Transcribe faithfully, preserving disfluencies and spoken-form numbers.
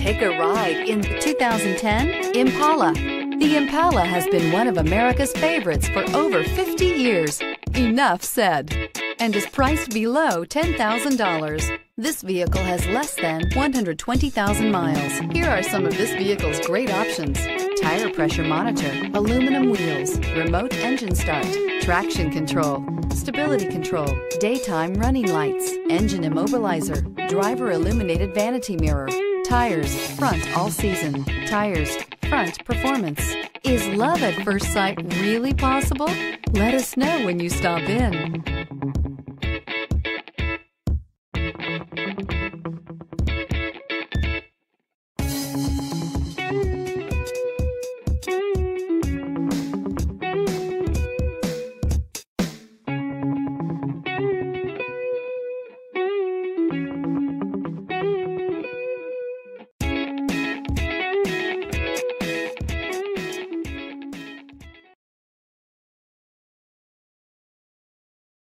Take a ride in the two thousand ten Impala. The Impala has been one of America's favorites for over fifty years. Enough said. And is priced below ten thousand dollars. This vehicle has less than one hundred twenty thousand miles. Here are some of this vehicle's great options: tire pressure monitor, aluminum wheels, remote engine start, traction control, stability control, daytime running lights, engine immobilizer, driver illuminated vanity mirror, tires front all season, tires front performance. Is love at first sight really possible? Let us know when you stop in.